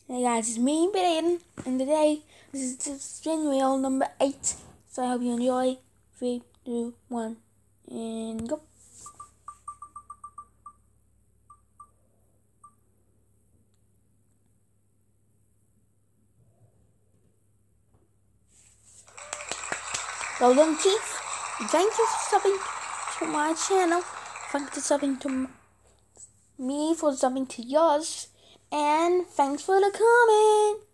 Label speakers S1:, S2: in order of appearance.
S1: Hey guys, it's me, Ben, and today this is spin wheel number 8. So I hope you enjoy. 3, 2, 1, and go. Golden Teeth, thank you for subbing to my channel. Thank you for subbing to me for subbing to yours, and thanks for the comment.